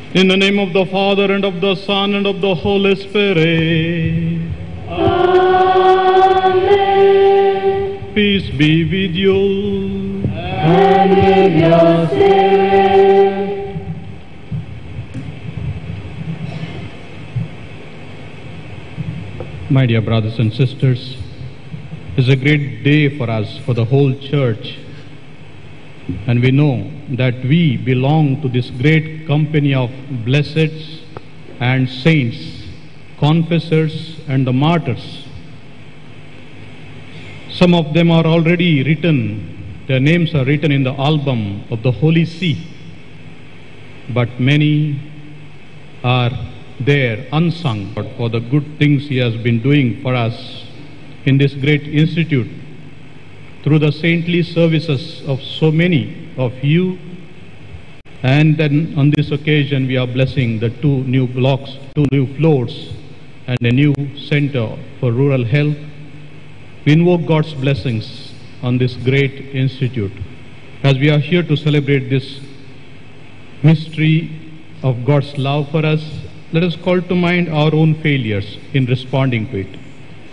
In the name of the Father, and of the Son, and of the Holy Spirit. Amen. Peace be with you. And with your spirit. My dear brothers and sisters, it is a great day for us, for the whole church. And we know that we belong to this great company of blessed and saints, confessors and the martyrs. Some of them are already written, their names are written in the album of the Holy See. But many are there unsung for the good things he has been doing for us in this great institute through the saintly services of so many of you. And then on this occasion we are blessing the 2 new blocks, 2 new floors and a new center for rural health. We invoke God's blessings on this great institute. As we are here to celebrate this mystery of God's love for us, let us call to mind our own failures in responding to it.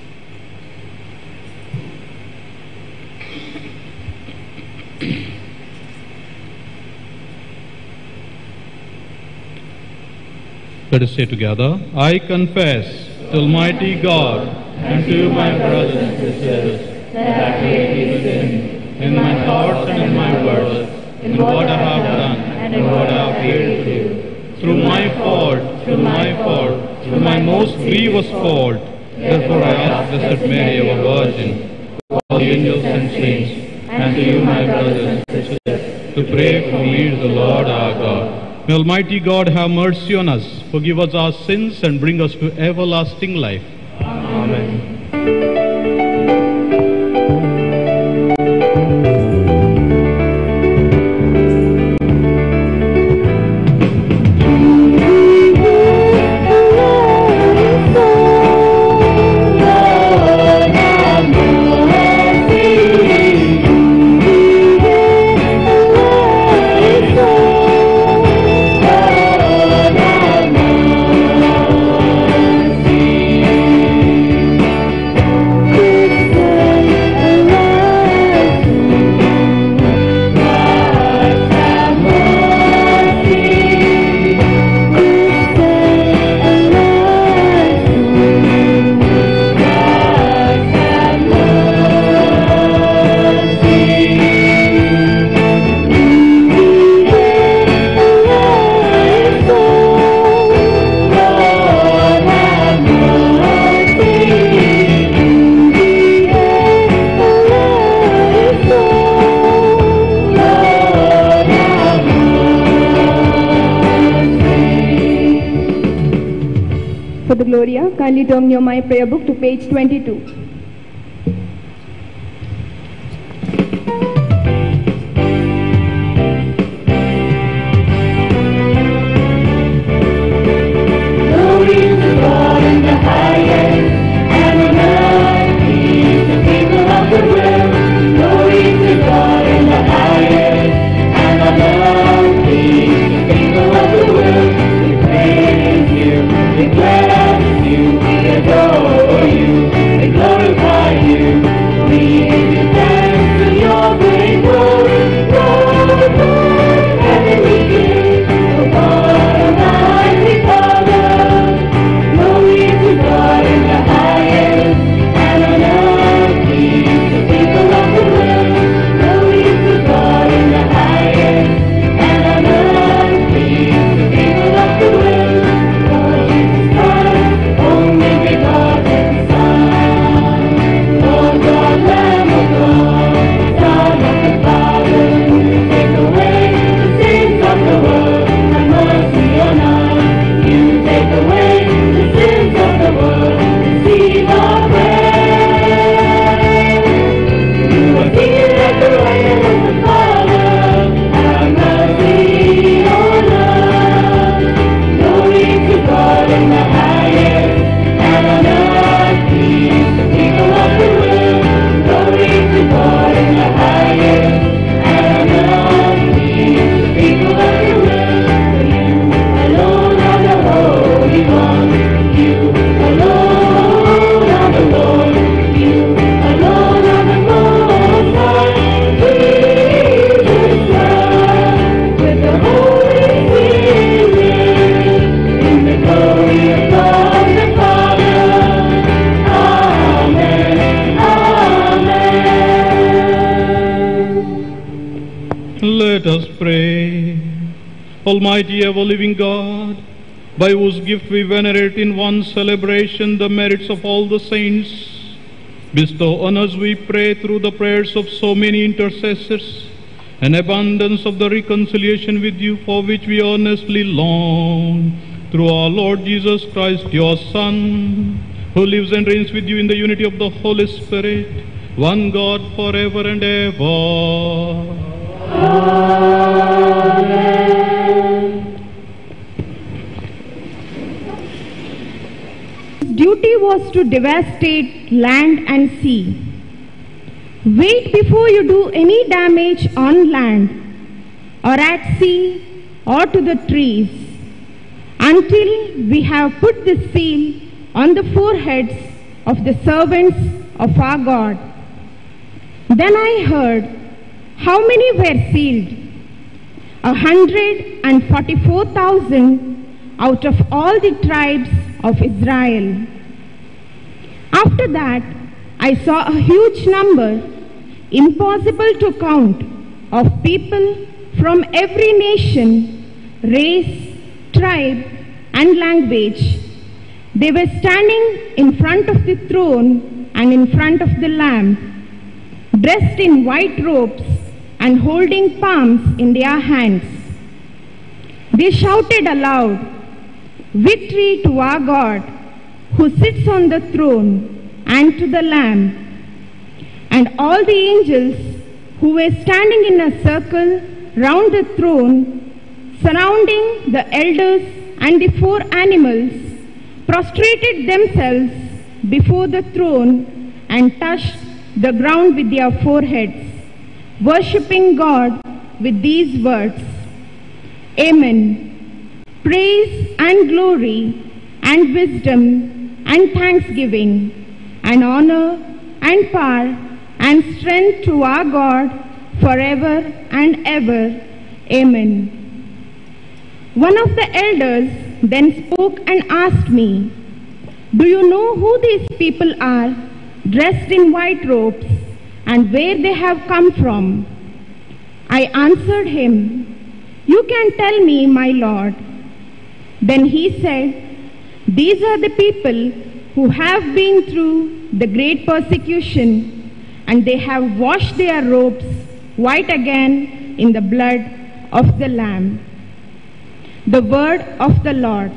Let us say together, I confess to Almighty God and to you, my brothers and sisters, That I greatly sinned in my thoughts and in my words, in what I have done and in what I have failed to do. Through my fault, through my most grievous fault. Therefore I ask Blessed Mary, our Virgin, all the angels and saints, and to you, my brothers and sisters, to pray for me to the Lord our God. May Almighty God have mercy on us, forgive us our sins, and bring us to everlasting life. Amen. For the Gloria, kindly turn your My Prayer book to page 22. Glory Almighty ever-living God, by whose gift we venerate in one celebration the merits of all the saints, bestow on us, we pray, through the prayers of so many intercessors, an abundance of the reconciliation with you for which we earnestly long, through our Lord Jesus Christ, your Son, who lives and reigns with you in the unity of the Holy Spirit, one God forever and ever. Amen. His duty was to devastate land and sea. Wait before you do any damage on land, or at sea, or to the trees, until we have put the seal on the foreheads of the servants of our God. Then I heard how many were sealed. 144,000 out of all the tribes of Israel. After that, I saw a huge number, impossible to count, of people from every nation, race, tribe, and language. They were standing in front of the throne and in front of the Lamb, dressed in white robes and holding palms in their hands. They shouted aloud, "Victory to our God, who sits on the throne, and to the Lamb." And all the angels who were standing in a circle round the throne, surrounding the elders and the four animals, prostrated themselves before the throne and touched the ground with their foreheads, worshipping God with these words, "Amen. Praise and glory and wisdom and thanksgiving and honor and power and strength to our God forever and ever. Amen." One of the elders then spoke and asked me, "Do you know who these people are, dressed in white robes, and where they have come from?" I answered him, "You can tell me, my Lord." Then he said, "These are the people who have been through the great persecution, and they have washed their robes white again in the blood of the Lamb." The word of the Lord.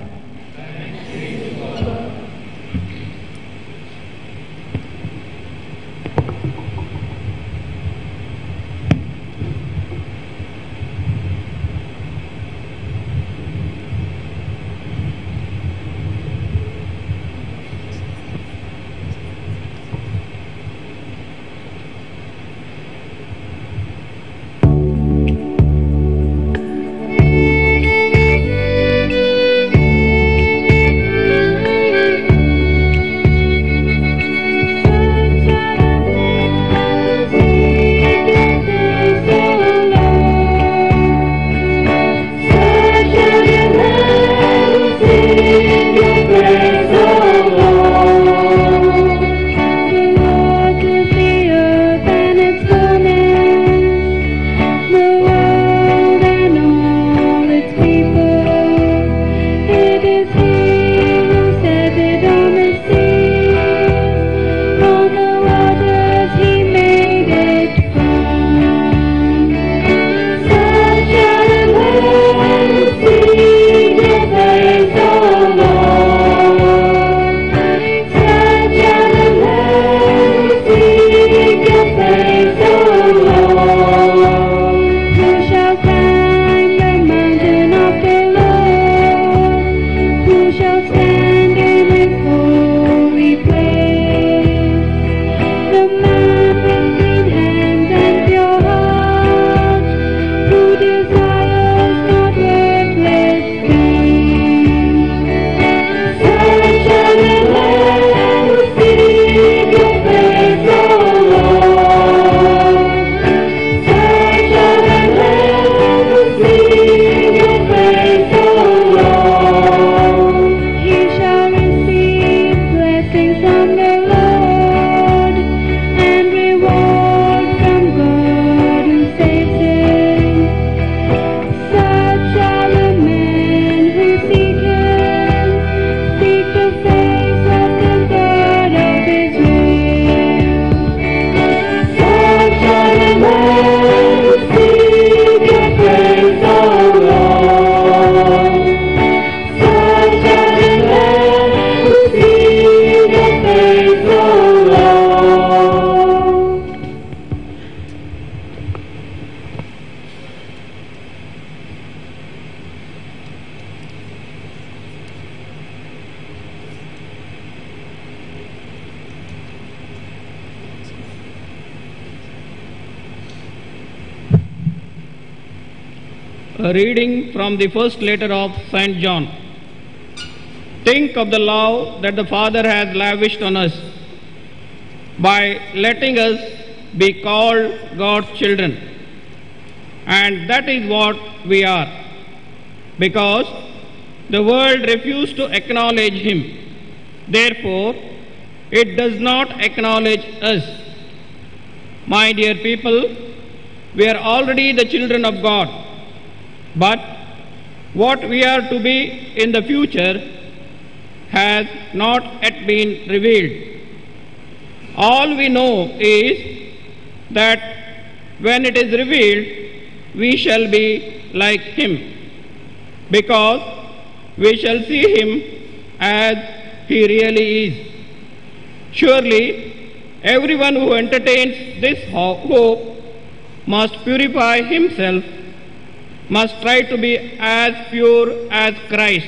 A reading from the first letter of St. John. Think of the love that the Father has lavished on us by letting us be called God's children. And that is what we are, because the world refused to acknowledge Him. Therefore, it does not acknowledge us. My dear people, we are already the children of God, but what we are to be in the future has not yet been revealed. All we know is that when it is revealed, we shall be like Him, because we shall see Him as He really is. Surely, everyone who entertains this hope must purify himself, must try to be as pure as Christ.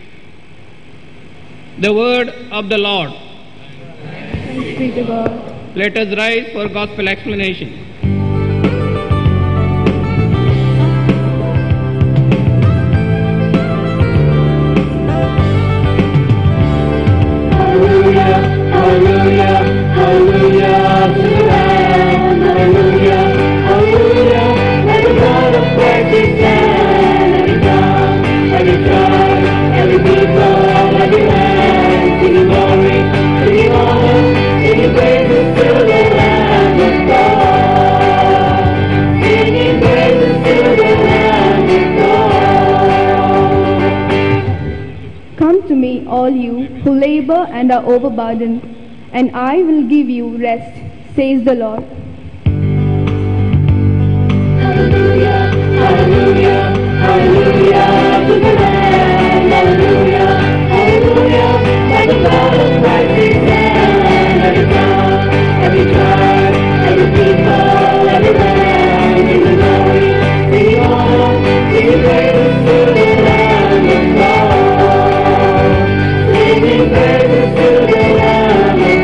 The word of the Lord. Thanks be to God. Let us rise for gospel explanation. All you who labor and are overburdened, and I will give you rest, says the Lord. Hallelujah, hallelujah, hallelujah to the Lamb. Hallelujah, hallelujah, by the blood of Christ we stand. Every tongue, every tribe, every people, every land, singing glory, singing honor, singing praises to the Lamb of God. Singing praises to the Lamb of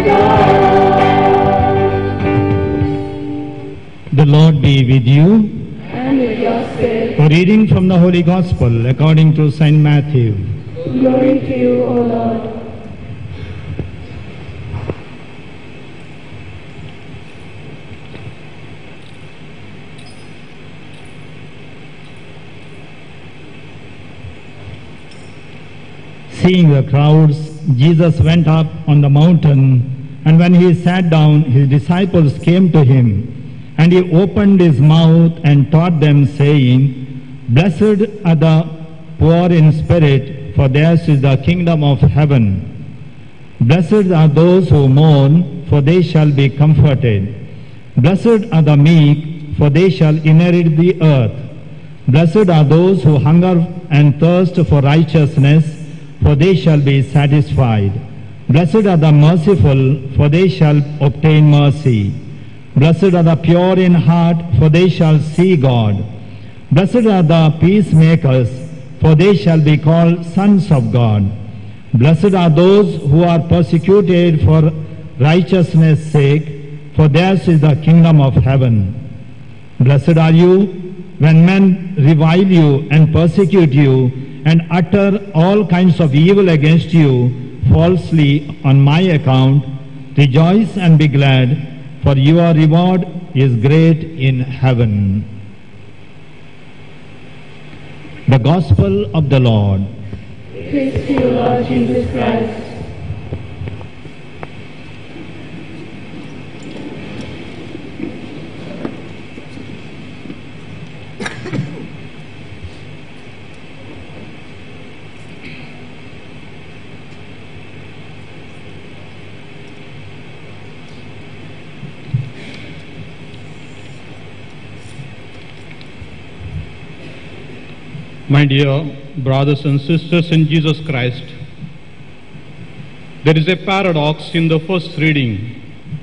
God. The Lord be with you. And with your spirit. A reading from the Holy Gospel according to St. Matthew. Glory to you, O Lord. Seeing the crowds, Jesus went up on the mountain, and when he sat down, his disciples came to him, and he opened his mouth and taught them, saying, Blessed are the poor in spirit, for theirs is the kingdom of heaven. Blessed are those who mourn, for they shall be comforted. Blessed are the meek, for they shall inherit the earth. Blessed are those who hunger and thirst for righteousness, for they shall be satisfied. Blessed are the merciful, for they shall obtain mercy. Blessed are the pure in heart, for they shall see God. Blessed are the peacemakers, for they shall be called sons of God. Blessed are those who are persecuted for righteousness' sake, for theirs is the kingdom of heaven. Blessed are you when men revile you and persecute you, and utter all kinds of evil against you falsely on my account. Rejoice and be glad, for your reward is great in heaven. The Gospel of the Lord. Praise to you, Lord Jesus Christ. My dear brothers and sisters in Jesus Christ, there is a paradox in the first reading,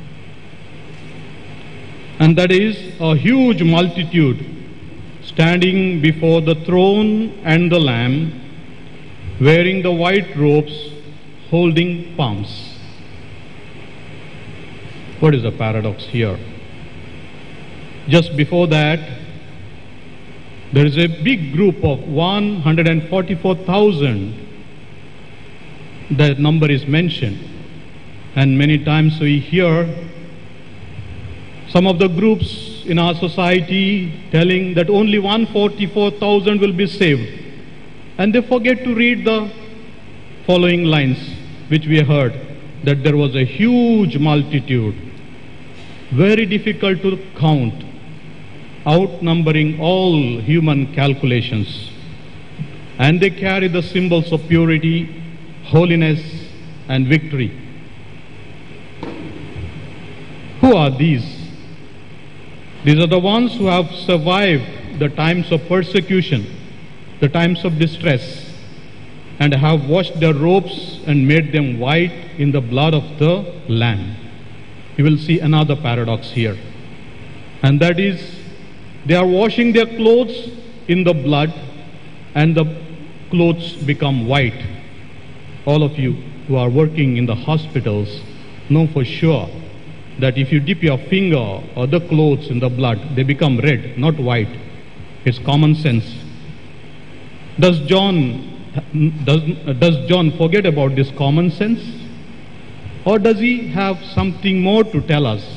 and that is a huge multitude standing before the throne and the Lamb, wearing the white robes, holding palms. What is the paradox here? Just before that, There is a big group of 144,000. That number is mentioned. And many times we hear some of the groups in our society telling that only 144,000 will be saved. And they forget to read the following lines, which we heard, that there was a huge multitude, very difficult to count, outnumbering all human calculations. And they carry the symbols of purity, holiness, and victory. Who are these? These are the ones who have survived the times of persecution, the times of distress, and have washed their robes and made them white in the blood of the Lamb. You will see another paradox here. And that is, they are washing their clothes in the blood, and the clothes become white. All of you who are working in the hospitals know for sure that if you dip your finger or the clothes in the blood, they become red, not white. It's common sense. Does John forget about this common sense? Or does he have something more to tell us?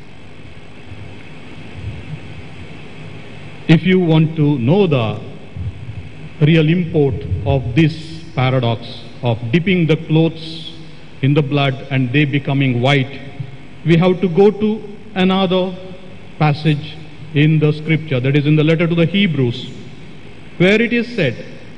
If you want to know the real import of this paradox of dipping the clothes in the blood and they becoming white, we have to go to another passage in the scripture, that is in the letter to the Hebrews, where it is said,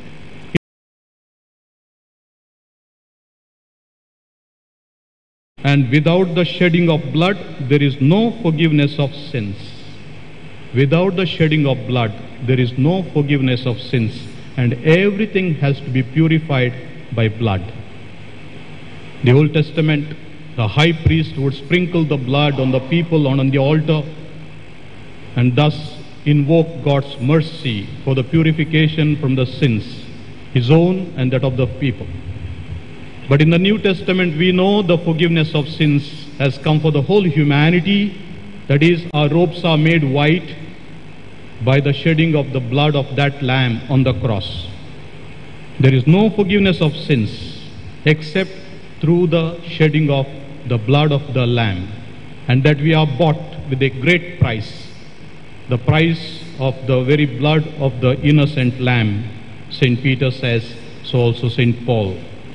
and without the shedding of blood, there is no forgiveness of sins. Without the shedding of blood, there is no forgiveness of sins, and everything has to be purified by blood. The Old Testament, the high priest would sprinkle the blood on the people on the altar and thus invoke God's mercy for the purification from the sins, his own and that of the people. But in the New Testament, we know the forgiveness of sins has come for the whole humanity. That is, our robes are made white by the shedding of the blood of that Lamb on the cross. There is no forgiveness of sins except through the shedding of the blood of the Lamb, and that we are bought with a great price, the price of the very blood of the innocent Lamb. St. Peter says, so also St. Paul.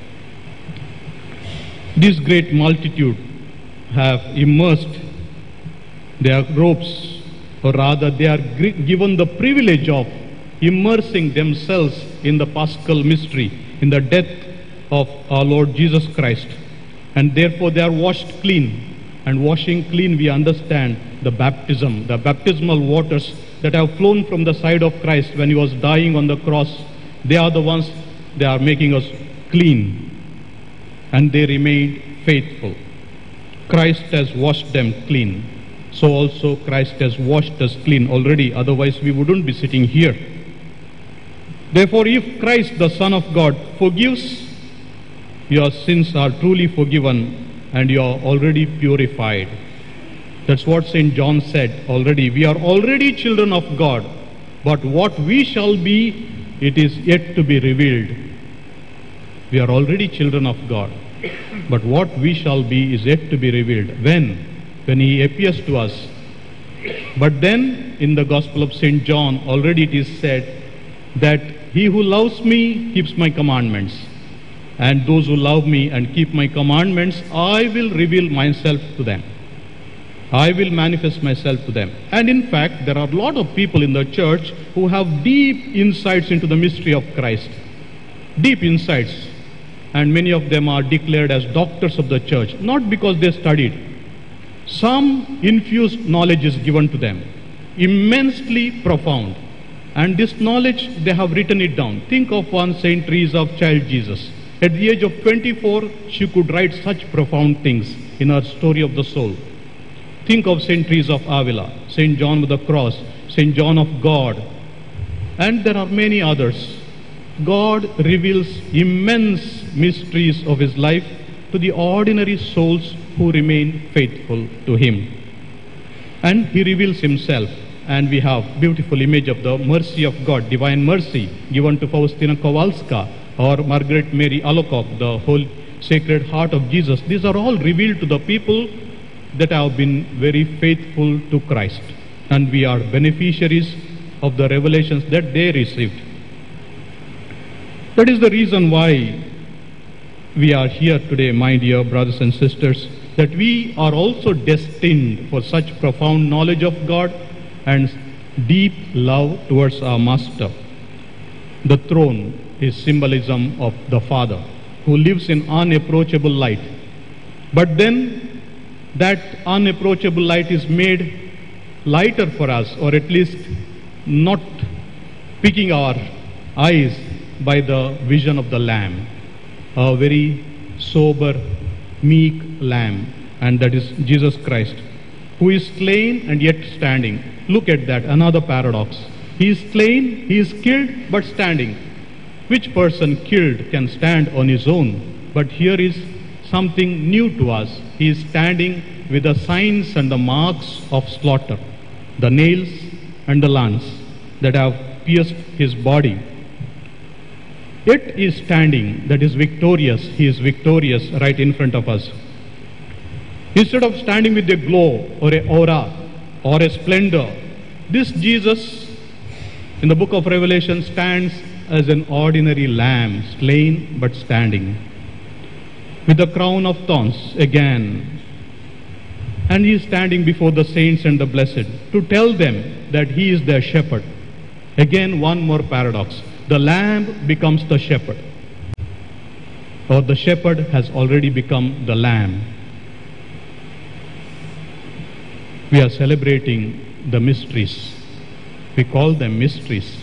This great multitude have immersed their robes, or rather they are given the privilege of immersing themselves in the Paschal mystery, in the death of our Lord Jesus Christ. And therefore they are washed clean. And washing clean, we understand the baptism, the baptismal waters that have flown from the side of Christ when he was dying on the cross. They are the ones, they are making us clean. And they remain faithful. Christ has washed them clean. So also Christ has washed us clean already, otherwise we wouldn't be sitting here. Therefore, if Christ, the Son of God, forgives, your sins are truly forgiven and you are already purified. That's what St. John said already. We are already children of God, but what we shall be, it is yet to be revealed. We are already children of God, but what we shall be is yet to be revealed. When he appears to us. But then in the Gospel of St. John, already it is said that he who loves me keeps my commandments. And those who love me and keep my commandments, I will reveal myself to them. I will manifest myself to them. And in fact, there are a lot of people in the church who have deep insights into the mystery of Christ. Deep insights. And many of them are declared as doctors of the church, not because they studied. Some infused knowledge is given to them, immensely profound. And this knowledge, they have written it down. Think of one Saint Teresa of Child Jesus. At the age of 24, she could write such profound things in her story of the soul. Think of Saint Teresa of Avila, Saint John with the Cross, Saint John of God. And there are many others. God reveals immense mysteries of his life to the ordinary souls who remain faithful to him. And he reveals himself. and we have beautiful image of the mercy of God, divine mercy given to Faustina Kowalska or Margaret Mary Alacoque, the whole Sacred Heart of Jesus. These are all revealed to the people that have been very faithful to Christ, and we are beneficiaries of the revelations that they received. That is the reason why we are here today, my dear brothers and sisters, that we are also destined for such profound knowledge of God and deep love towards our Master. The throne is symbolism of the Father, who lives in unapproachable light. But then that unapproachable light is made lighter for us, or at least not picking our eyes by the vision of the Lamb, a very sober, meek Lamb, and that is Jesus Christ, who is slain and yet standing. Look at that, another paradox. He is slain, he is killed, but standing. Which person killed can stand on his own? But here is something new to us. He is standing with the signs and the marks of slaughter, the nails and the lance that have pierced his body. Yet he is standing, that is victorious. He is victorious right in front of us. Instead of standing with a glow or a aura or a splendor, this Jesus in the book of Revelation stands as an ordinary lamb, slain but standing, with the crown of thorns again. And he is standing before the saints and the blessed to tell them that he is their shepherd. Again, one more paradox. The lamb becomes the shepherd, or the shepherd has already become the lamb. We are celebrating the mysteries. We call them mysteries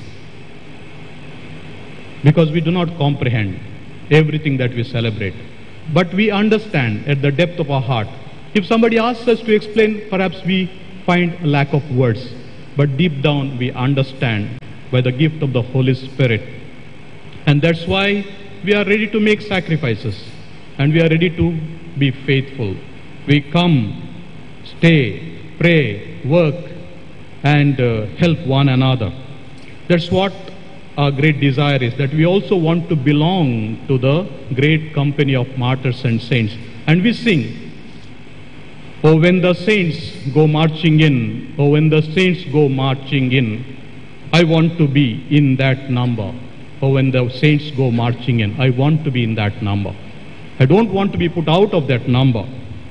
because we do not comprehend everything that we celebrate. But we understand at the depth of our heart. If somebody asks us to explain, perhaps we find a lack of words. But deep down we understand by the gift of the Holy Spirit. And that's why we are ready to make sacrifices. And we are ready to be faithful. We come, stay, pray, work, and help one another. That's what our great desire is, that we also want to belong to the great company of martyrs and saints. And we sing, oh, when the saints go marching in, oh, when the saints go marching in, I want to be in that number. Oh, when the saints go marching in, I want to be in that number. I don't want to be put out of that number.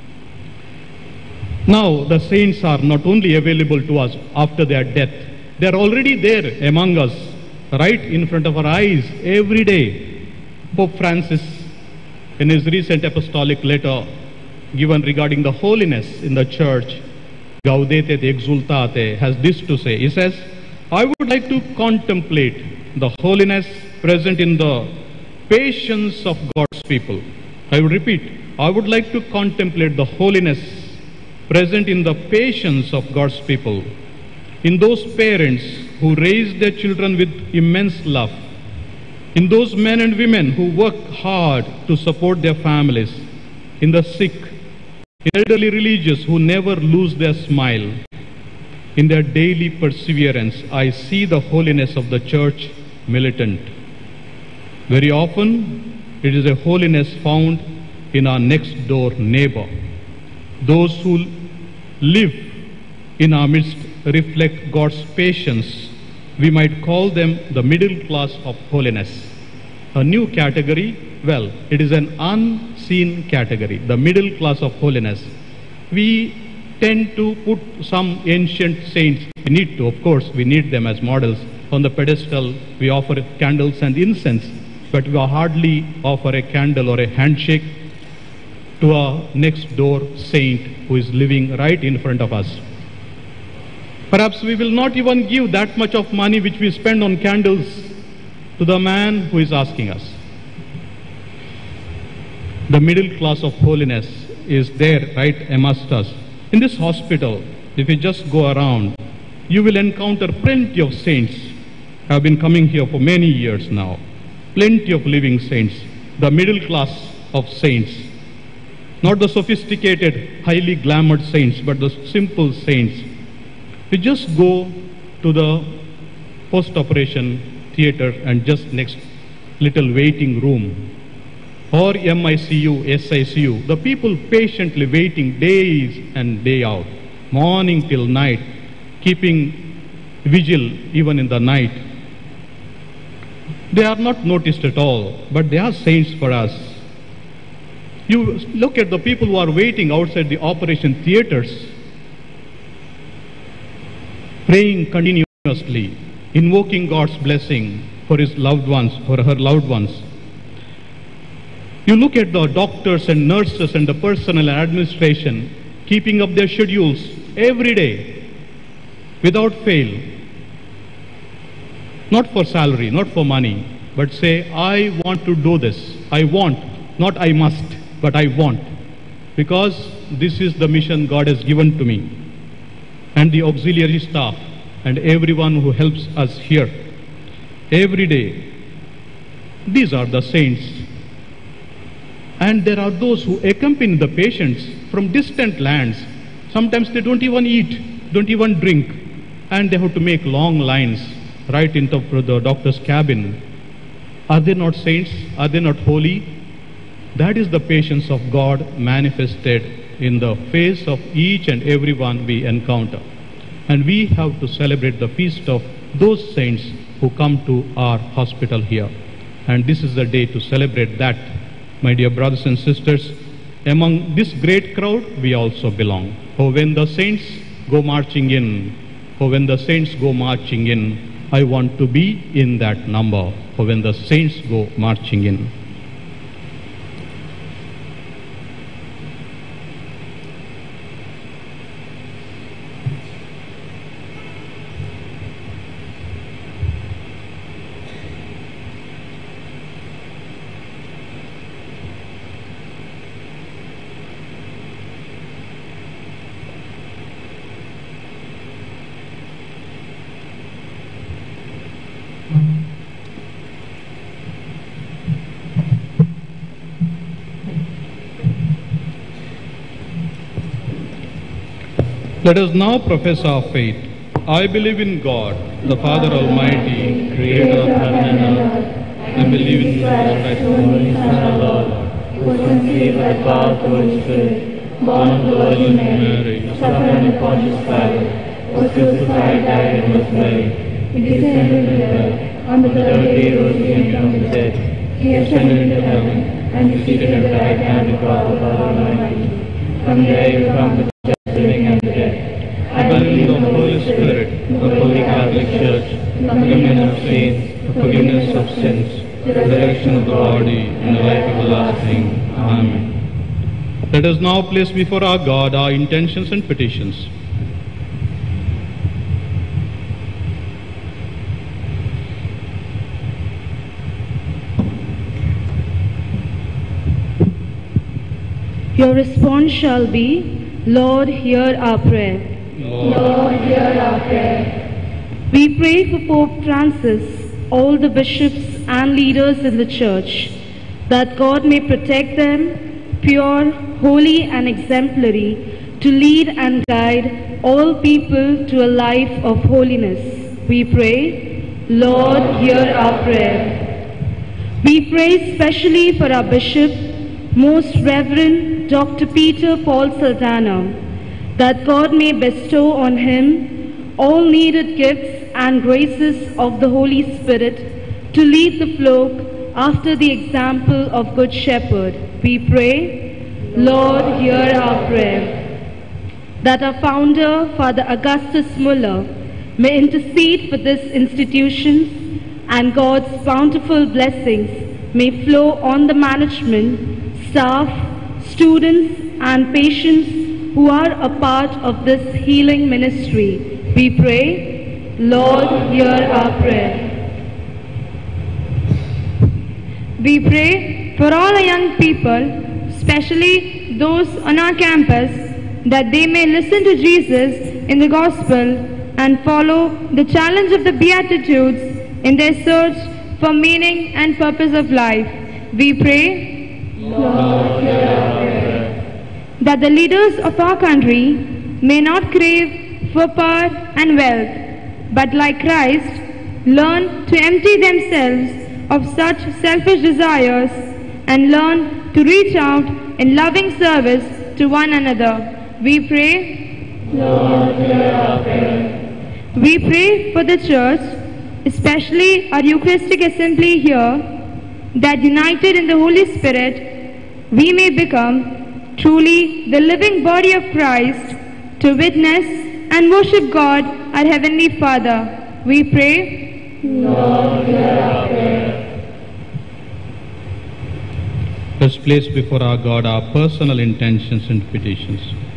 Now, the saints are not only available to us after their death, they are already there among us, right in front of our eyes, every day. Pope Francis, in his recent apostolic letter given regarding the holiness in the church, Gaudete et Exultate, has this to say. He says, I would like to contemplate the holiness present in the patience of God's people. I will repeat, I would like to contemplate the holiness present in the patience of God's people, in those parents who raise their children with immense love, in those men and women who work hard to support their families, in the sick, in elderly religious who never lose their smile. In their daily perseverance, I see the holiness of the church militant. Very often, it is a holiness found in our next door neighbor. Those who live in our midst reflect God's patience. We might call them the middle class of holiness. A new category, well, it is an unseen category, the middle class of holiness. We tend to put some ancient saints, we need to, of course, we need them as models. On the pedestal, we offer candles and incense, but we hardly offer a candle or a handshake to our next door saint who is living right in front of us. Perhaps we will not even give that much of money which we spend on candles to the man who is asking us. The middle class of holiness is there right amongst us. In this hospital, if you just go around, you will encounter plenty of saints. I have been coming here for many years now. Plenty of living saints. The middle class of saints. Not the sophisticated, highly glamored saints, but the simple saints. You just go to the post-operation theater and just next little waiting room, or MICU, SICU, the people patiently waiting days and day out, morning till night, keeping vigil even in the night. They are not noticed at all, but they are saints for us. You look at the people who are waiting outside the operation theaters, praying continuously, invoking God's blessing for his loved ones, for her loved ones. You look at the doctors and nurses and the personnel and administration keeping up their schedules every day without fail. Not for salary, not for money, but say, I want to do this. I want, not I must, but I want. Because this is the mission God has given to me. And the auxiliary staff and everyone who helps us here every day. These are the saints. And there are those who accompany the patients from distant lands. Sometimes they don't even eat, don't even drink, and they have to make long lines right into the doctor's cabin. Are they not saints? Are they not holy? That is the patience of God manifested in the face of each and every one we encounter. And we have to celebrate the feast of those saints who come to our hospital here. And this is the day to celebrate that. My dear brothers and sisters, among this great crowd, we also belong. For when the saints go marching in, I want to be in that number. For when the saints go marching in. Let us now profess our faith. I believe in God, the Father Almighty, creator of heaven and earth. I believe in Jesus Christ, Holy Son of God, who was conceived by the power of the Holy Spirit, born of the Virgin Mary, suffered under Pontius Pilate, was crucified, died, and was buried. He descended into hell. On the third day rose again from the dead. He ascended into heaven, and is seated at the right hand of God, the Father Almighty. From there he will come to judge the living and the dead. I believe in the Holy Spirit, the Holy Catholic Church, the communion of saints, the forgiveness of sins, the resurrection of the body, and the life everlasting. Amen. Let us now place before our God our intentions and petitions. Your response shall be, Lord, hear our prayer. Lord, hear our prayer. We pray for Pope Francis, all the bishops and leaders in the Church, that God may protect them, pure, holy and exemplary, to lead and guide all people to a life of holiness. We pray, Lord, hear our prayer. We pray specially for our Bishop, Most Reverend Dr. Peter Paul Saldanha, that God may bestow on him all needed gifts and graces of the Holy Spirit to lead the flock after the example of Good Shepherd. We pray, Lord, hear our prayer. That our founder, Father Augustus Muller, may intercede for this institution and God's bountiful blessings may flow on the management, staff, students and patients who are a part of this healing ministry. We pray, Lord, hear our prayer. We pray for all the young people, especially those on our campus, that they may listen to Jesus in the gospel and follow the challenge of the Beatitudes in their search for meaning and purpose of life. We pray, Lord, hear our prayer. That the leaders of our country may not crave for power and wealth, but like Christ, learn to empty themselves of such selfish desires and learn to reach out in loving service to one another. We pray. Lord, hear our prayer. We pray for the church, especially our Eucharistic assembly here, that united in the Holy Spirit, we may become truly the living body of Christ to witness and worship God, our Heavenly Father. We pray. Lord, hear our prayer. Let's place before our God our personal intentions and petitions.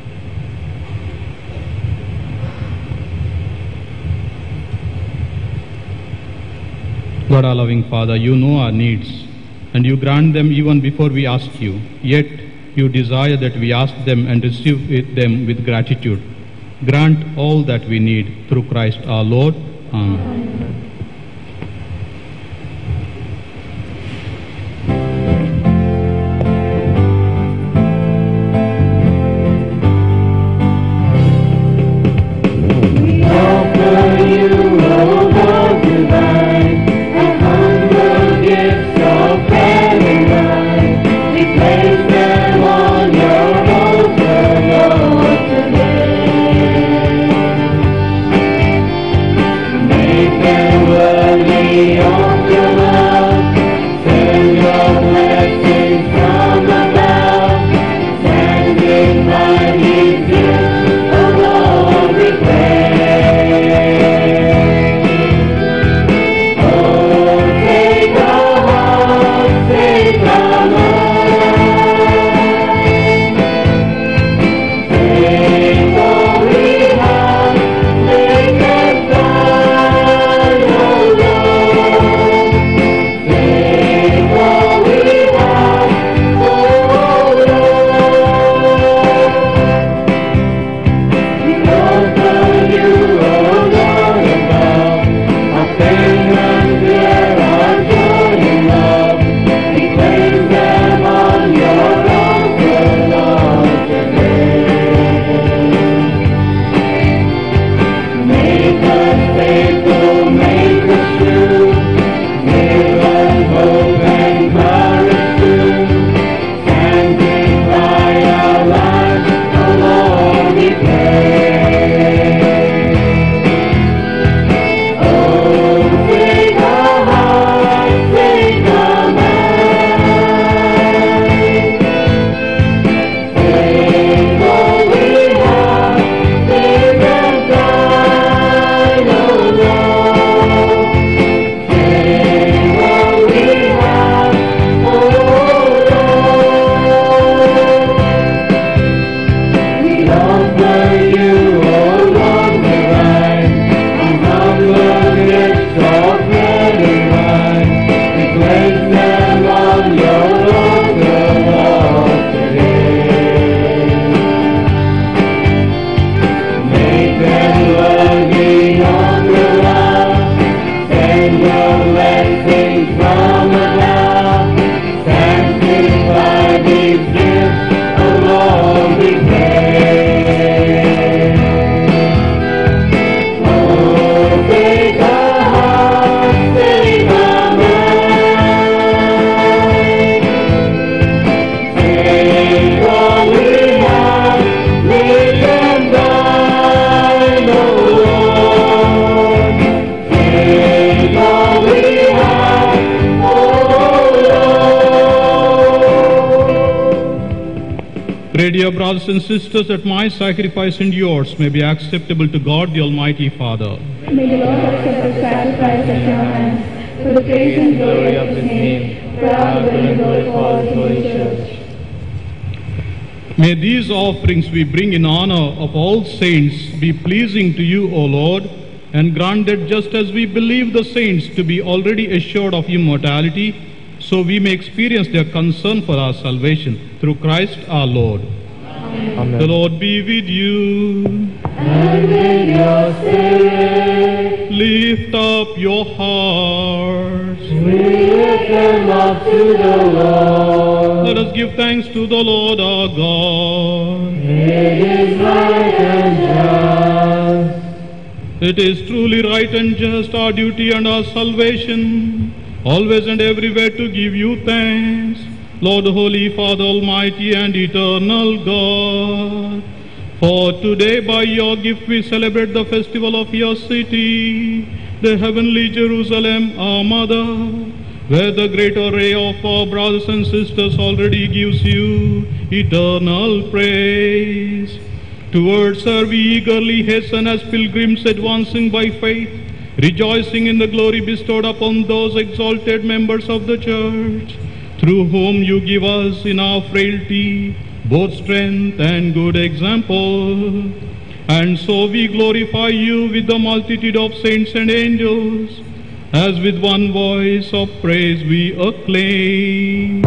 God, our loving Father, you know our needs, and you grant them even before we ask you. Yet you desire that we ask them and receive them with gratitude. Grant all that we need through Christ our Lord. Amen. Pray, dear brothers and sisters, that my sacrifice and yours may be acceptable to God, the Almighty Father. May the Lord accept the sacrifice at your hands for the praise and glory of His name, for our good and glory for His holy church. May these offerings we bring in honor of all saints be pleasing to you, O Lord, and grant that just as we believe the saints to be already assured of immortality, so we may experience their concern for our salvation through Christ our Lord. Amen. The Lord be with you. And with your spirit, Lift up your hearts. we lift them up to the Lord. Let us give thanks to the Lord our God. It is right and just. It is truly right and just, our duty and our salvation, always and everywhere to give you thanks, Lord, Holy Father, Almighty and Eternal God. For today by your gift we celebrate the festival of your city, the heavenly Jerusalem, our mother, where the great array of our brothers and sisters already gives you eternal praise. Towards her we eagerly hasten as pilgrims advancing by faith, rejoicing in the glory bestowed upon those exalted members of the Church, through whom you give us in our frailty both strength and good example. And so we glorify you with the multitude of saints and angels, as with one voice of praise we acclaim.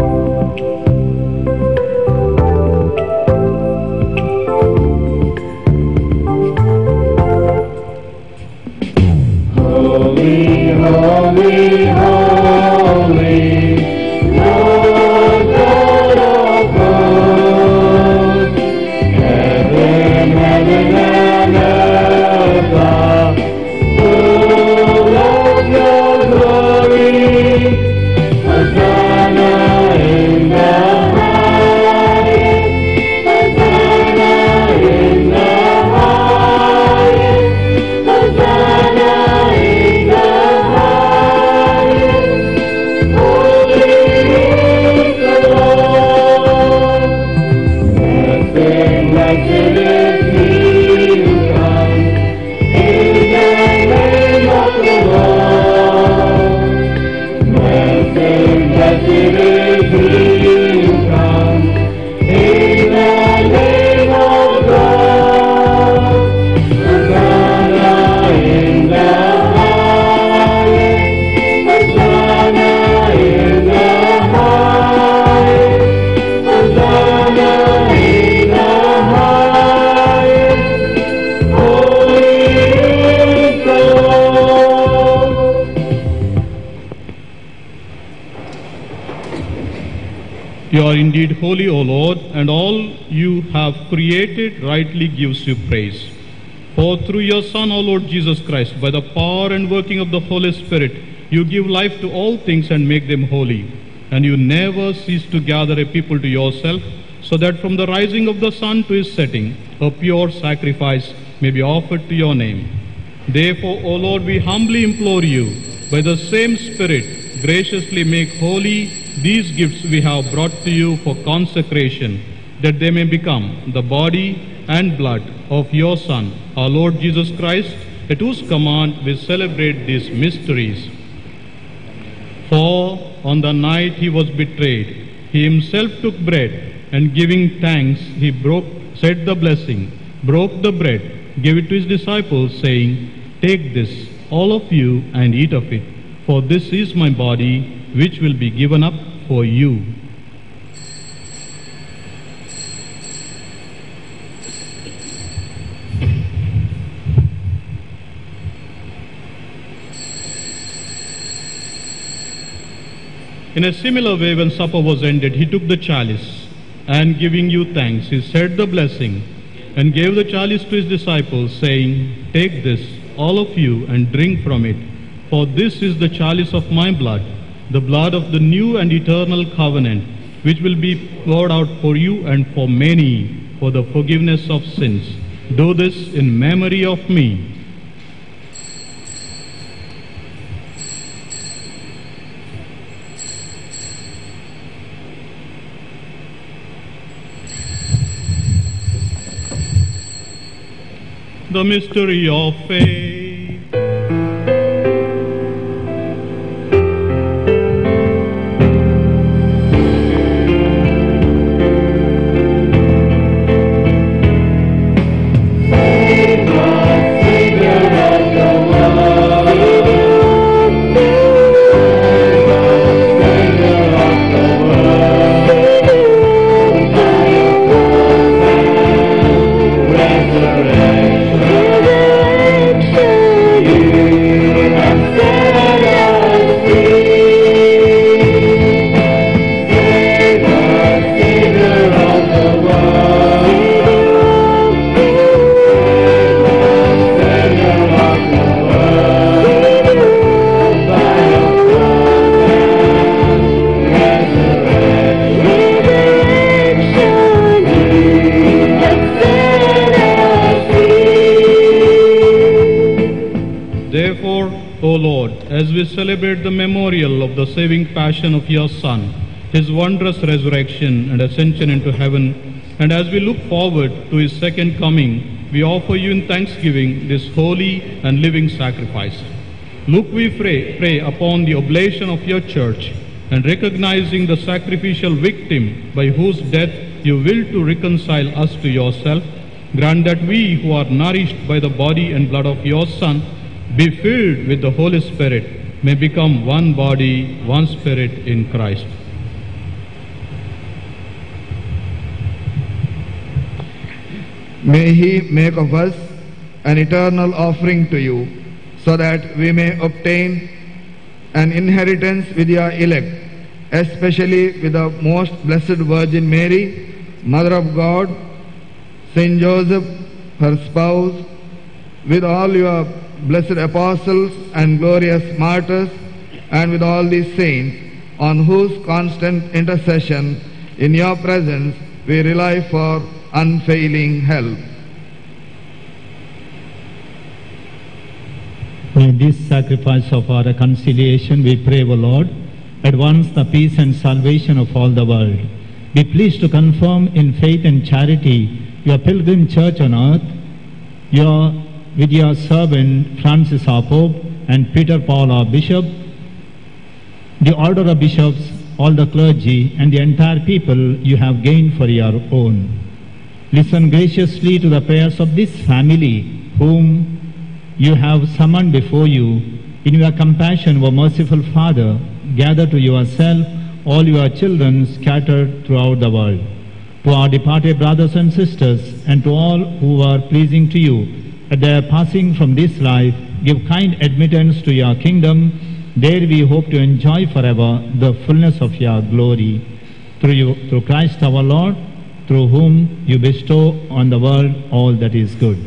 Holy, holy, holy, Lord God of hosts, heaven and earth are full of your glory. Hosanna in the highest, Hosanna in the highest, Hosanna in the highest. Holy is the Lord. Blessed is he who comes in the name of the Lord. Blessed is he who comes in the name of God. Hosanna in the highest, Hosanna in the highest, Hosanna in the highest. Holy is the Lord. You are indeed holy, O Lord, and all you have created rightly gives you praise. For through your Son, O Lord Jesus Christ, by the power and working of the Holy Spirit, you give life to all things and make them holy. And you never cease to gather a people to yourself, so that from the rising of the sun to its setting, a pure sacrifice may be offered to your name. Therefore, O Lord, we humbly implore you, by the same Spirit, graciously make holy these gifts we have brought to you for consecration, that they may become the body and blood of your Son, our Lord Jesus Christ, at whose command we celebrate these mysteries. For on the night he was betrayed, he himself took bread, and giving thanks, he said the blessing, broke the bread, gave it to his disciples, saying, "Take this, all of you, and eat of it, for this is my body, which will be given up for you." In a similar way, when supper was ended, he took the chalice, and giving you thanks, he said the blessing, and gave the chalice to his disciples, saying, "Take this, all of you, and drink from it, for this is the chalice of my blood, the blood of the new and eternal covenant, which will be poured out for you and for many for the forgiveness of sins. Do this in memory of me." The mystery of faith. Resurrection. O Lord, as we celebrate the memorial of the saving passion of your Son, his wondrous resurrection and ascension into heaven, and as we look forward to his second coming, we offer you in thanksgiving this holy and living sacrifice. Look, we pray upon the oblation of your church, and recognizing the sacrificial victim by whose death you will to reconcile us to yourself, grant that we who are nourished by the body and blood of your Son, be filled with the Holy Spirit, may become one body, one spirit in Christ. May he make of us an eternal offering to you, so that we may obtain an inheritance with your elect, especially with the most blessed Virgin Mary, Mother of God, Saint Joseph, her spouse, with all your blessed apostles and glorious martyrs, and with all these saints, on whose constant intercession in your presence we rely for unfailing help. By this sacrifice of our reconciliation, we pray, O Lord, advance the peace and salvation of all the world. Be pleased to confirm in faith and charity your pilgrim church on earth, with your servant Francis our Pope and Peter Paul our Bishop, the order of bishops, all the clergy, and the entire people you have gained for your own. Listen graciously to the prayers of this family, whom you have summoned before you. In your compassion, O merciful Father, gather to yourself all your children scattered throughout the world. To our departed brothers and sisters, and to all who are pleasing to you, at their passing from this life, give kind admittance to your kingdom. There we hope to enjoy forever the fullness of your glory. Through Christ our Lord, through whom you bestow on the world all that is good.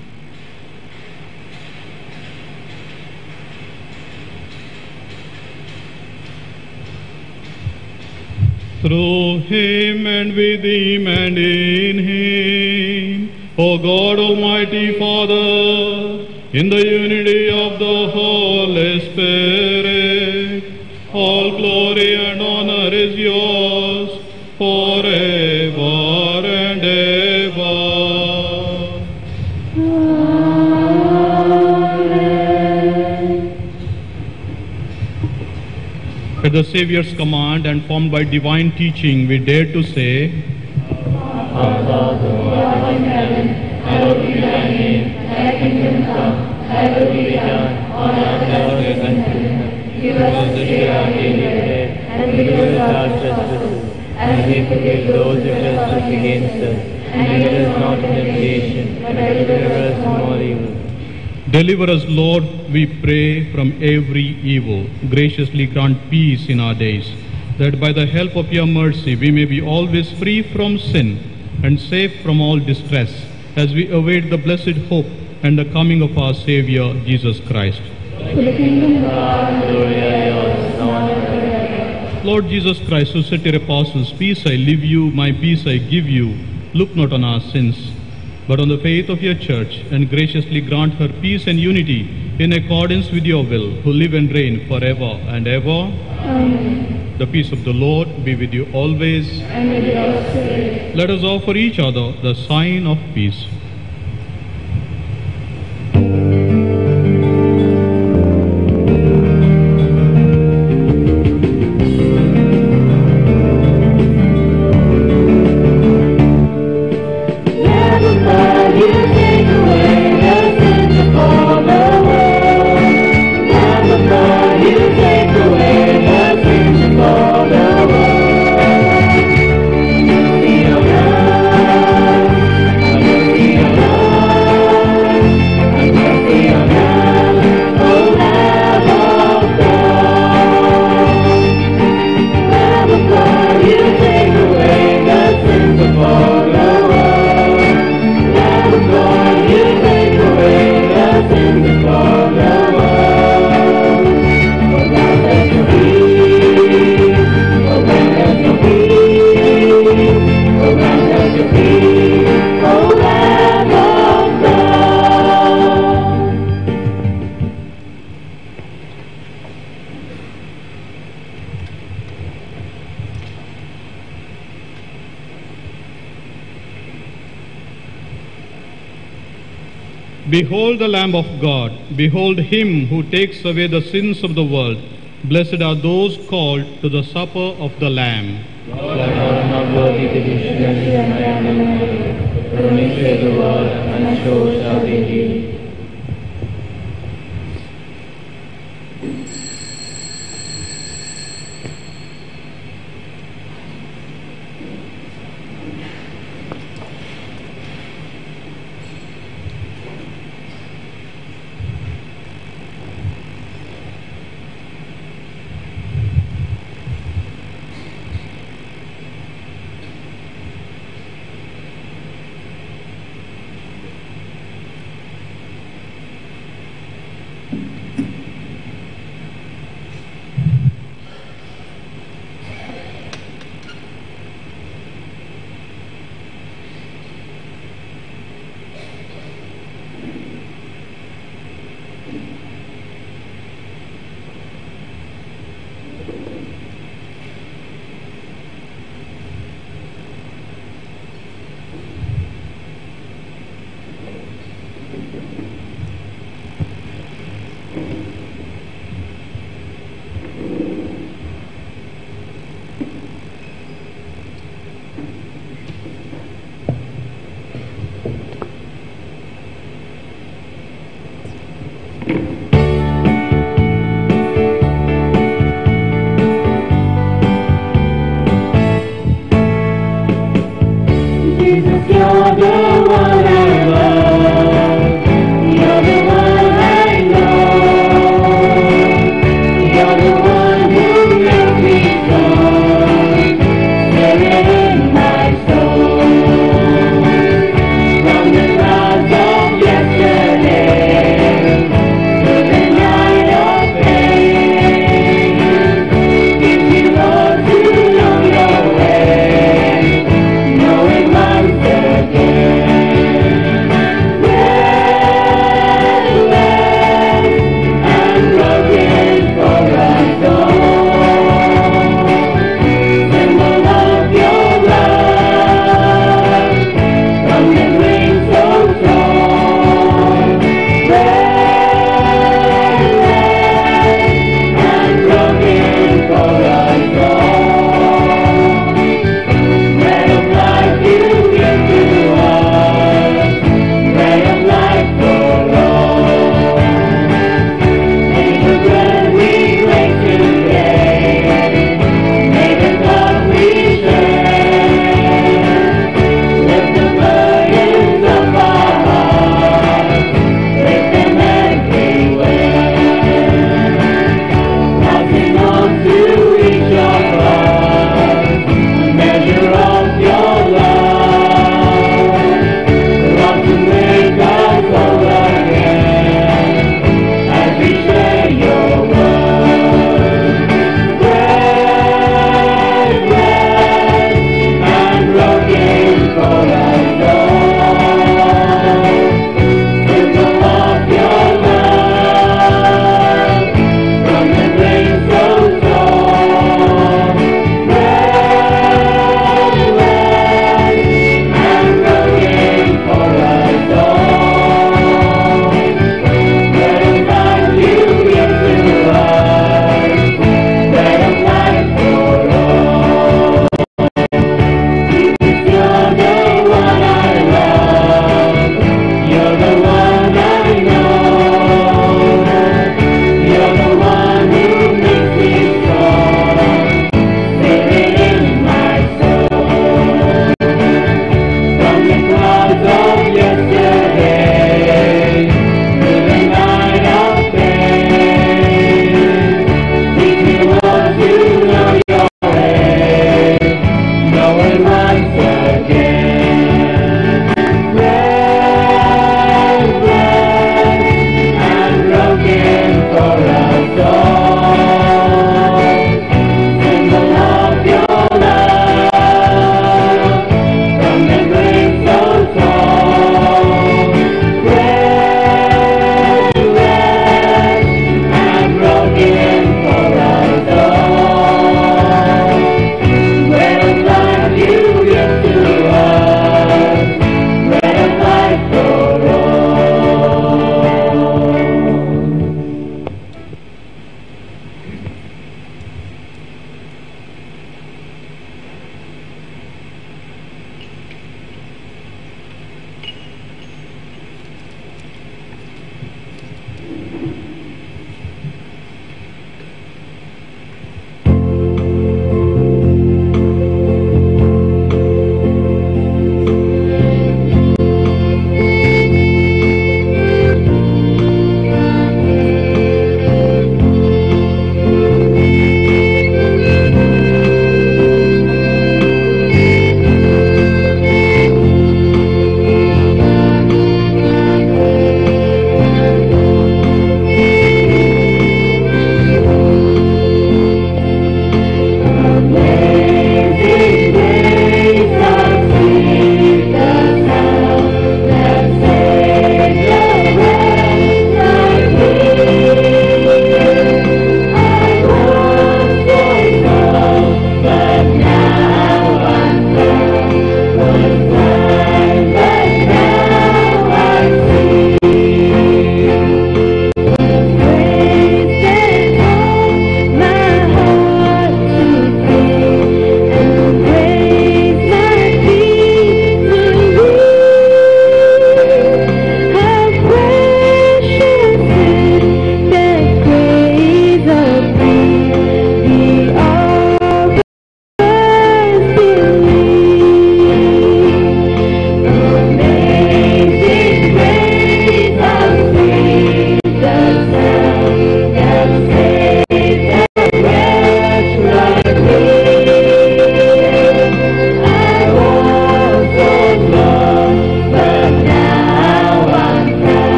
Through him and with him and in him, O God Almighty Father, in the unity of the Holy Spirit, all glory and honor is yours forever and ever. At the Saviour's command and formed by divine teaching, we dare to say, Our Father, who art in heaven, hallowed be thy name. Thy kingdom come, thy will be done, on earth as it is in heaven. Give us this day our daily bread, and forgive us our trespasses, as we forgive those who trespass against us. And lead us not into temptation, but deliver us from all evil. Deliver us, Lord, we pray, from every evil. Graciously grant peace in our days, that by the help of your mercy we may be always free from sin and safe from all distress, as we await the blessed hope and the coming of our Saviour, Jesus Christ. Lord Jesus Christ, who said to your apostles, peace I leave you, my peace I give you, look not on our sins, but on the faith of your church, and graciously grant her peace and unity in accordance with your will, who live and reign forever and ever. Amen. The peace of the Lord be with you always. And with your spirit. Let us offer each other the sign of peace. Hallelujah. Behold the Lamb of God. Behold him who takes away the sins of the world. Blessed are those called to the supper of the Lamb. Lord, I am not worthy to be shared in my animal, but only say the word, and my soul shall be healed.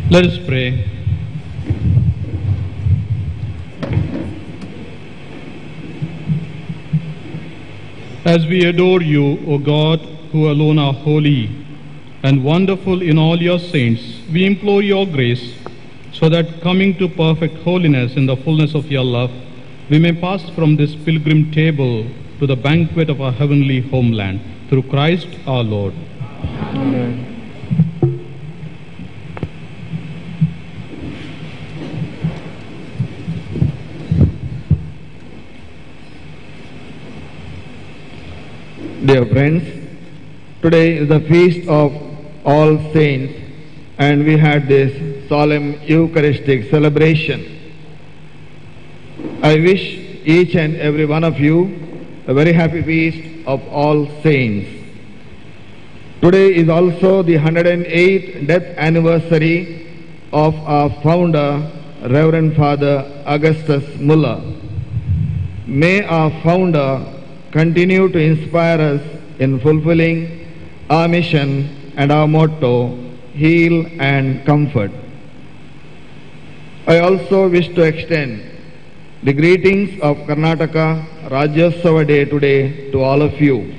Let us pray. As we adore you, O God, who alone are holy and wonderful in all your saints, we implore your grace so that coming to perfect holiness in the fullness of your love, we may pass from this pilgrim table to the banquet of our heavenly homeland, through Christ our Lord. Amen. Dear friends, today is the feast of All Saints, and we had this solemn Eucharistic celebration. I wish each and every one of you a very happy feast of All Saints. Today is also the 108th death anniversary of our founder, Reverend Father Augustus Muller. May our founder continue to inspire us in fulfilling our mission and our motto, heal and comfort. I also wish to extend the greetings of Karnataka Rajyotsava Day today to all of you.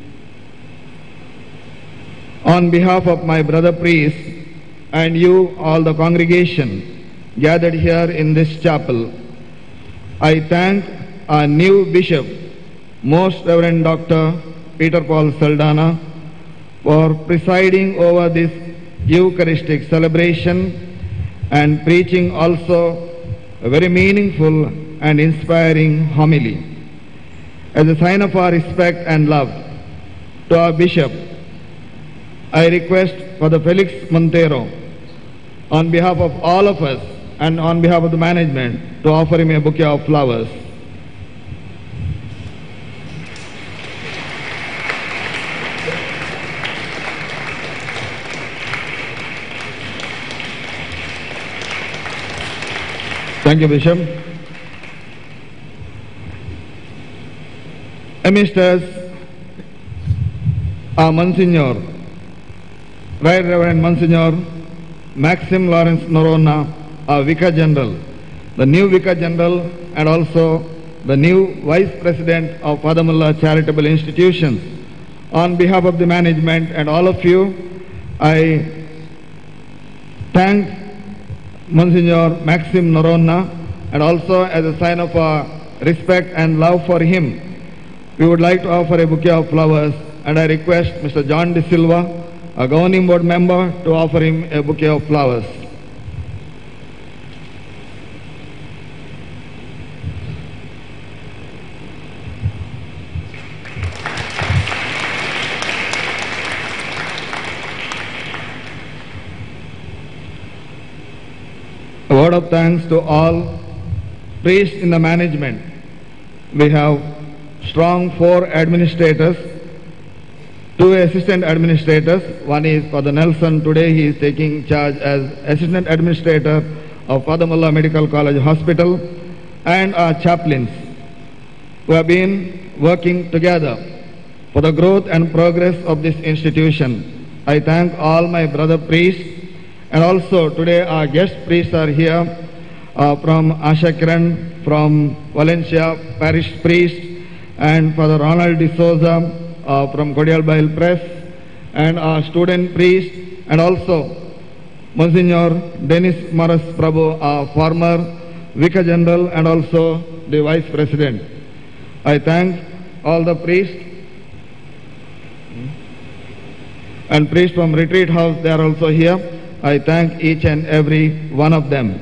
On behalf of my brother priests and you, all the congregation gathered here in this chapel, I thank our new bishop, Most Reverend Dr. Peter Paul Saldana, for presiding over this Eucharistic celebration and preaching also a very meaningful and inspiring homily. As a sign of our respect and love to our bishop, I request Father Felix Montero, on behalf of all of us and on behalf of the management, to offer him a bouquet of flowers. Thank you, Bishop. Amidst us, our Monsignor, Right Reverend Monsignor Maxim Lawrence Noronha, our Vicar General, the new Vicar General and also the new Vice President of Father Muller Charitable Institutions. On behalf of the management and all of you, I thank Monsignor Maxim Noronha, and also as a sign of our respect and love for him, we would like to offer a bouquet of flowers, and I request Mr. John De Silva, a governing board member, to offer him a bouquet of flowers. A word of thanks to all priests in the management. We have strong 4 administrators, 2 assistant administrators. One is Father Nelson. Today he is taking charge as assistant administrator of Father Muller Medical College Hospital, and our chaplains who have been working together for the growth and progress of this institution. I thank all my brother priests. And also today our guest priests are here from Asha Kiran, from Valencia Parish Priest, and Father Ronald De Souza from Cordial Bible Press, and our student priest, and also Monsignor Dennis Maras Prabhu, our former Vicar General and also the Vice President. I thank all the priests and priests from Retreat House, they are also here. I thank each and every one of them.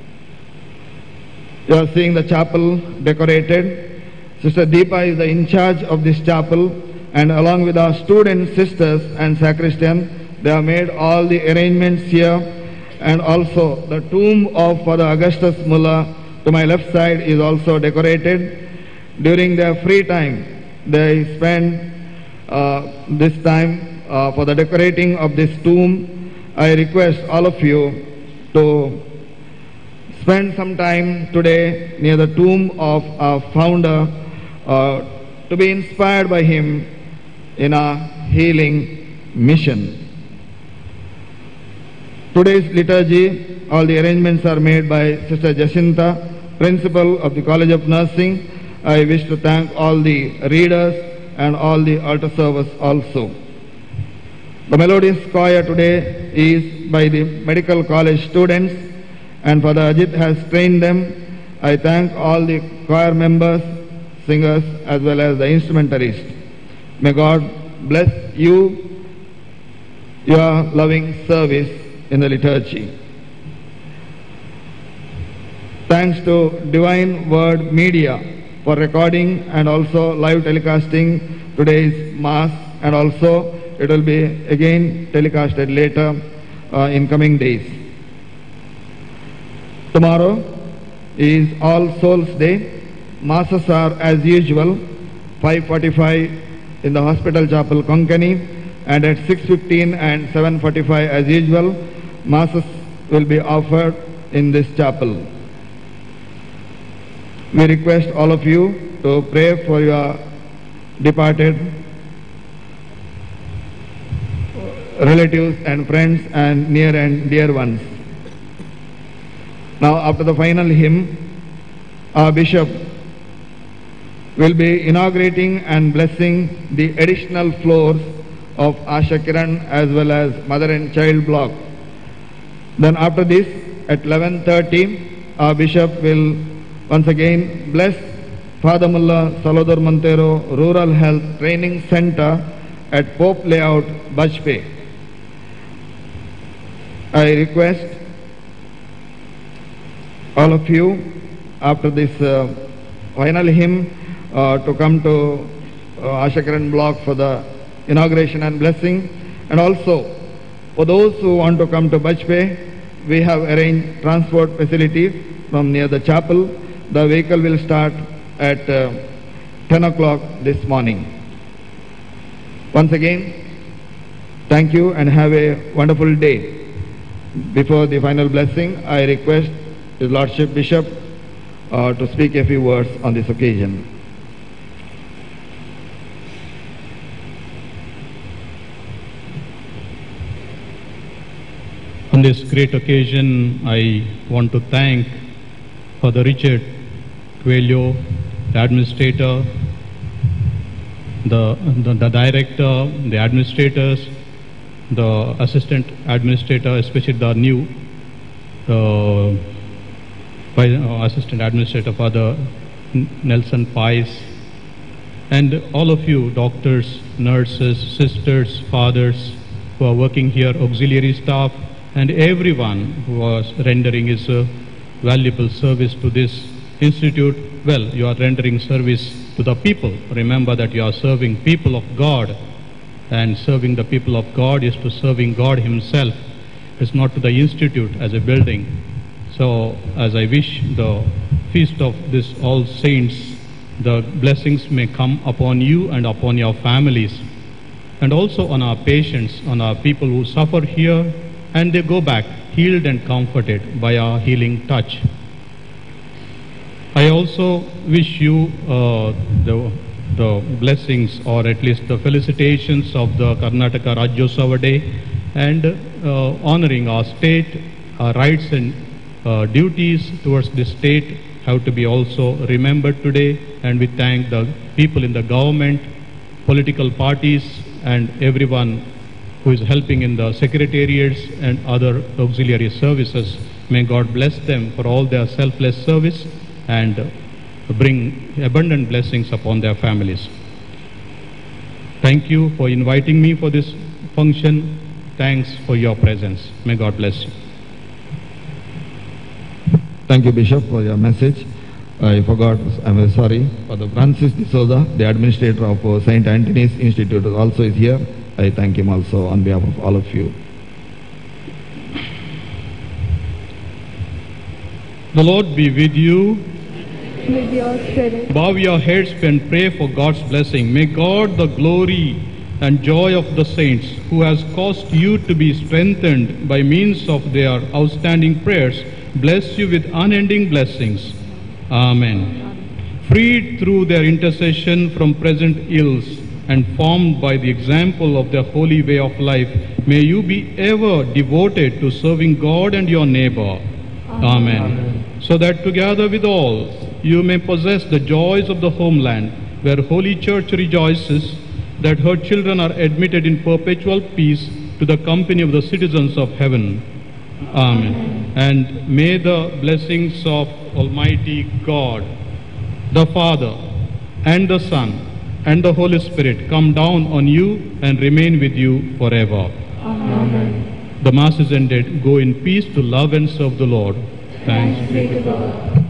You are seeing the chapel decorated. Sister Deepa is the in charge of this chapel, and along with our student sisters and sacristan, they have made all the arrangements here. And also the tomb of Father Augustus Muller to my left side is also decorated. During their free time, they spend this time for the decorating of this tomb. I request all of you to spend some time today near the tomb of our founder to be inspired by him in our healing mission. Today's liturgy, all the arrangements are made by Sister Jacinta, Principal of the College of Nursing. I wish to thank all the readers and all the altar servers also. The melodious choir today is by the medical college students, and Father Ajit has trained them. I thank all the choir members, singers, as well as the instrumentalists. May God bless you, your loving service in the liturgy. Thanks to Divine Word Media for recording and also live telecasting today's Mass, and also it will be again telecasted later in coming days. Tomorrow is All Souls Day. Masses are as usual 5:45 in the Hospital Chapel, Konkani, and at 6:15 and 7:45 as usual, Masses will be offered in this chapel. We request all of you to pray for your departed relatives and friends and near and dear ones. Now, after the final hymn, our Bishop will be inaugurating and blessing the additional floors of Asha Kiran as well as Mother and Child block. Then after this, at 11:30, our Bishop will once again bless Father Mullah Salodar Montero Rural Health Training Center at Pope Layout, Bajpe. I request all of you, after this final hymn, to come to Asha Kiran block for the inauguration and blessing. And also, for those who want to come to Bajpe, we have arranged transport facility from near the chapel. The vehicle will start at 10 o'clock this morning. Once again, thank you and have a wonderful day. Before the final blessing, I request His Lordship Bishop to speak a few words on this occasion. On this great occasion, I want to thank Father Richard Coelho, the administrator, the director, the administrators, the assistant administrator, especially the new assistant administrator, Father Nelson Pies, and all of you, doctors, nurses, sisters, fathers who are working here, auxiliary staff, and everyone who was rendering his valuable service to this institute. Well, you are rendering service to the people. Remember that you are serving people of God, and serving the people of God is to serving God Himself. It's not to the institute as a building. So, as I wish the feast of this All Saints, the blessings may come upon you and upon your families, and also on our patients, on our people who suffer here, and they go back healed and comforted by our healing touch. I also wish you the blessings, or at least the felicitations of the Karnataka Rajyotsava Day, and honoring our state, our rights and duties towards the state have to be also remembered today. And we thank the people in the government, political parties, and everyone who is helping in the secretariats and other auxiliary services. May God bless them for all their selfless service and bring abundant blessings upon their families. Thank you for inviting me for this function. Thanks for your presence. May God bless you. Thank you, Bishop, for your message. I forgot, I'm very sorry. Father Francis D'Souza, the administrator of St. Anthony's Institute, also is here. I thank him also on behalf of all of you. The Lord be with you. With your spirit. Bow your heads and pray for God's blessing. May God, the glory and joy of the saints, who has caused you to be strengthened by means of their outstanding prayers, bless you with unending blessings. Amen. Freed through their intercession from present ills, and formed by the example of their holy way of life, may you be ever devoted to serving God and your neighbor. Amen. So that together with all, you may possess the joys of the homeland, where Holy Church rejoices that her children are admitted in perpetual peace to the company of the citizens of heaven. Amen. And may the blessings of Almighty God, the Father, and the Son, and the Holy Spirit come down on you and remain with you forever. Amen. The Mass is ended. Go in peace to love and serve the Lord. Thanks be to God.